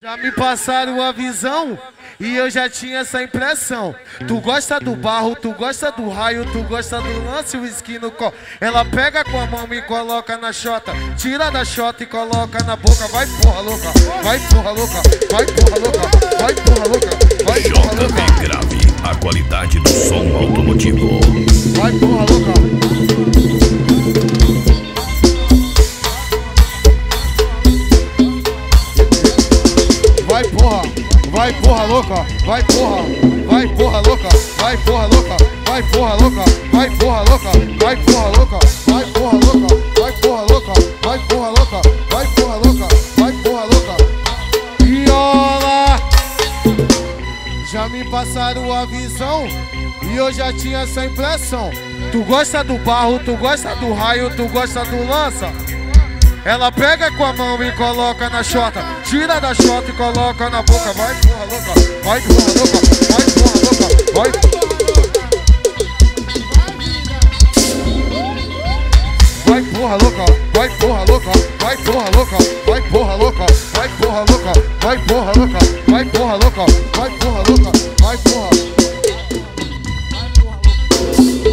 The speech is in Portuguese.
Já me passaram a visão e eu já tinha essa impressão. Tu gosta do barro, tu gosta do raio, tu gosta do lance, o esqui no có. Ela pega com a mão e coloca na chota, tira da chota e coloca na boca. Vai porra louca, vai porra louca, vai porra louca, vai porra louca, vai porra louca. Jvgrave, a qualidade do som automotivo. Vai porra louca. Vai porra, vai porra louca, vai porra louca, vai porra louca, vai porra louca, vai porra louca, vai porra louca, vai porra louca, vai porra louca, vai porra louca, vai porra louca, vai porra louca. Viola! Já me passaram a visão e eu já tinha essa impressão. Tu gosta do barro, tu gosta do raio, tu gosta do lança. Ela pega com a mão e coloca na chota, tira da chota e coloca na boca. Vai porra louca, vai porra louca, vai porra louca, vai. Vai porra louca, vai porra louca, vai porra louca, vai porra louca, vai porra louca, vai porra louca, vai porra louca, vai porra louca, vai porra.